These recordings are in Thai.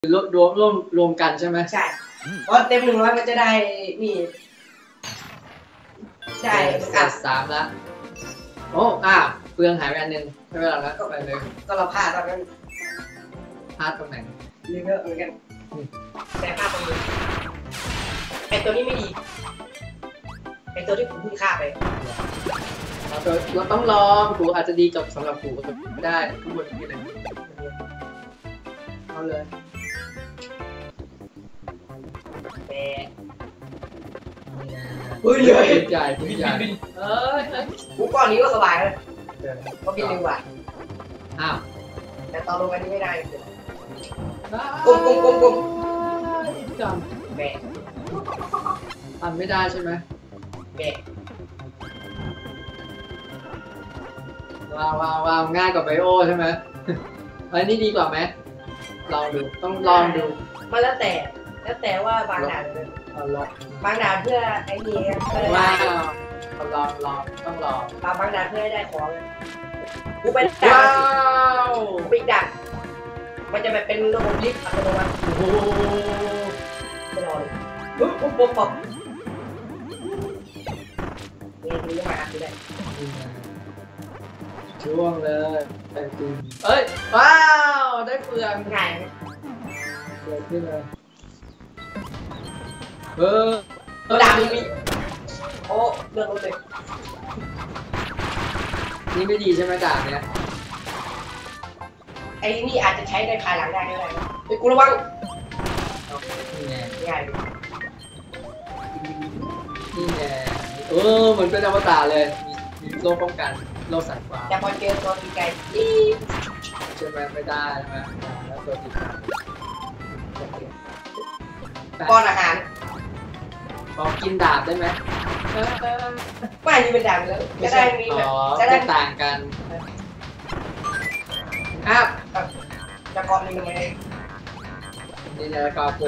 รวมกันใช่ไหมใช่เพราะเต็ม100มันจะได้นี่ได้ 3แล้วโอ้เฟืองหายไปอันนึงไม่เป็นไรแล้วก็ไปเลยก็เราพลาดตอนนั้นพลาดตรงไหนนี่ก็เหมือนกันแต่พลาดตรงนี้ไอตัวนี้ไม่ดีไอตัวที่ผมพูดฆ่าไปเราต้องลองกูอาจจะดีกับสำหรับกูก็ไม่ได้ทุกคนที่ไหนเอาเลยปืนใหญ่ปืนใหญ่กูก้อนนี้ก็สบายเลยก็บินเร็วกว่าแต่ตอนลงอันนี้ไม่ได้กลมจำแบะทำไม่ได้ใช่ไหมแบะว้าวง่ายกว่าไบโอใช่ไหมอันนี้ดีกว่าไหมลองดูต้องลองดูมันแล้วแต่ว่าบางด่านบางด่านเพื่อไอ้นี่ว้าวลองต้องลองบางด่านเพื่อให้ได้ของกูไปด่านปิดด่านมันจะแบบเป็นระบบลิฟต์อัตโนมัติโอ้โหไม่รอเลยปุ๊บนี่ดูยังไงอ่ะดูได้ช่วงเลยเอ้ยว้าวได้เฟืองง่ายเกิดขึ้นเลยด่านนี้โอ้เลื่อนรถเลยนี่ไม่ดีใช่ไหมด่านเนี้ยไอ้นี่อาจจะใช้ในภายหลังได้ก็ได้ไอ้กูระวังนี่ไงง่ายนี่ไงเหมือนเป็นอวตารเลยมีโล่ป้องกันโล่สันฟ้าแต่พอเจอตัวตีไก่ใช่ไหมไม่ได้ใช่ไหมแล้วตัวตีป้อนอาหารพอกินดาบได้ไหมไม่มีเป็นดาบแล้วจะได้มีแบบจะได้ต่างกันจะกรอบนี่มันไงนี่นะกรอบโผ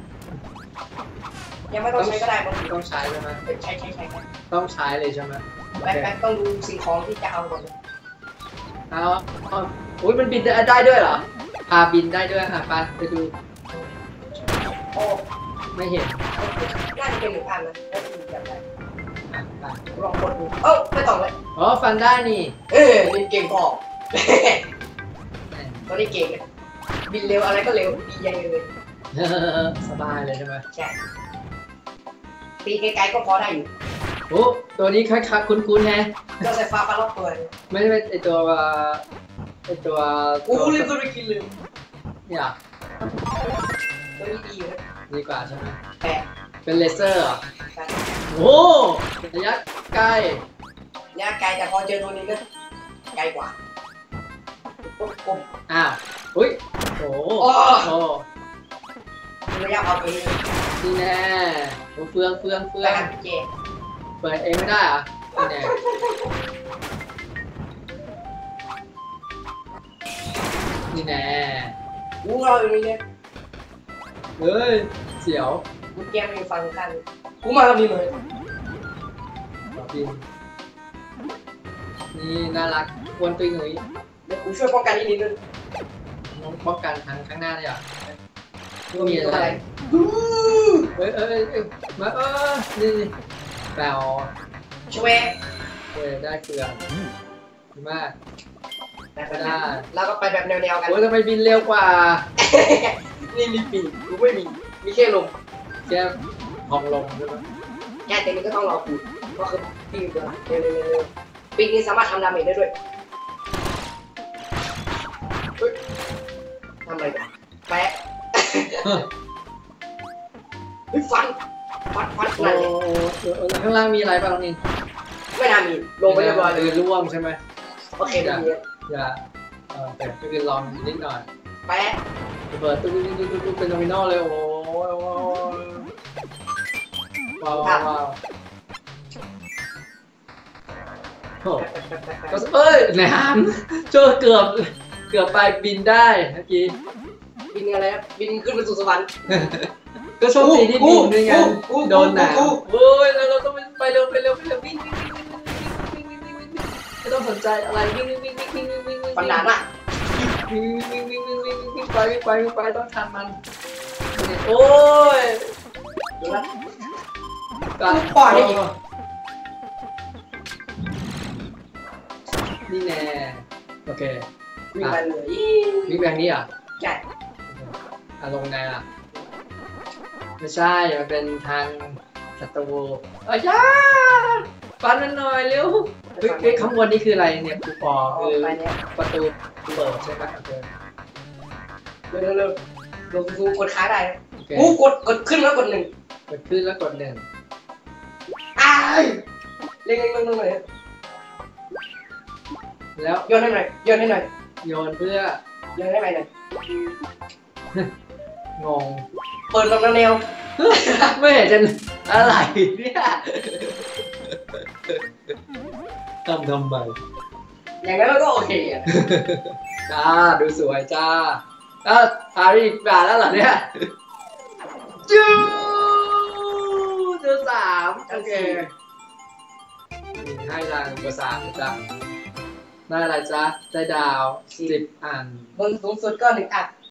ยังไม่ต้องใช้ก็ได้บางทีต้องใช้ใช่ไหมใช้ต้องใช้เลยใช่ไหมแป๊บต้องดูสิ่งของที่จะเอาก่อนอุ้ยมันบินได้ด้วยเหรอบินได้ด้วยไปดูโอ้ไม่เห็นน่าจะเป็น1,000นะก็คือแบบได้ลองกดดูไม่ต้องเลยฟันได้นี่นี่เก่งพอตอนนี้เก่งบินเร็วอะไรก็เร็วดียังเลยสบายเลยใช่ไหมใช่ตีไกลๆก็พอได้อยู่ตัวนี้ค่อยๆคุ้นๆแฮะเจ้าสายฟ้าปลาล็อกตัวไม่ใช่ไอตัวลืมไปกินลืมเนี่ยตัวนี้ดีเลยดีกว่าใช่ไหมเป็นเลเซอร์เหรอระยะไกลแต่พอเจอตัวนี้ก็ไกลกว่าโอ้ระยะเอาไปนี่แน่เฟืองเปิดเองไม่ได้เหรอนี่แน่เราอยู่นี่เนี่ยเสียวกูแกมอยู่ฝั่งกันกูมาแล้วนี่เลยนี่น่ารักควรตัวหนุ่ยเดี๋ยวกูช่วยป้องกันนิดนึงป้องกันทางข้างหน้าได้เหรอมีอะไรมานี่แปลช่วยได้เกลือดีมากได้แล้วก็ไปแบบแนวๆกันทำไมบินเร็วกว่านี่มีปีกกูไม่มีแค่ลมแค่พองลมใช่ไหมแค่แต่นี้ก็ต้องรอปีกก็คือปีกเร็วปีกนี้สามารถทำดาเมจได้ด้วยทำอะไรกันแปะฟันนั่นเลยข้างล่างมีอะไรบ้างนี่ไม่น่ามีลงไปเรียบร้อยเลยร่วงใช่ไหมโอเคอย่าแต่คือลองนิดหน่อยแปะเปิดตู้เป็นโนมินอลเลยว้าวแหนมเจอเกือบไปบินได้เมื่อกี้บินอะไรบินขึ้นไปสู่สวรรค์ก็โชคดีที่บินด้วยไงโดนหนาวเราต้องไปเร็ววิ่งไม่ต้องสนใจอะไรวิ่งฟันดาบอ่ะวิ่งไปต้องทันมันโอ้ยดูละปล่อยอีกนี่แน่โอเควิ่งไปเลยวิ่งแบบนี้อ่ะใช่ลงไงอ่ะไม่ใช่มันเป็นทางศัตรูย่าฟันมันหน่อยเร็วข้างบนนี่คืออะไรเนี่ยปูปอคือประตูเปิดใช่ไหมเร็วกูกดค้าได้กูกดขึ้นแล้วกด1 กดขึ้นแล้วกด1 เร่งเลยแล้วโยนให้หน่อยโยนเพื่อโยนให้ไปหน่อยงงเปิดลำแนวไม่เห็นจะอะไรเนี่ยทำไมอย่างนั้นก็โอเคจ้าดูสวยจ้าทารีบาแล้วเหรอเนี่ยจู3โอเคให้รางเบอร์3จ้าได้อะไรจ้าได้ดาว10 อันบนสูงสุดก็1 อัน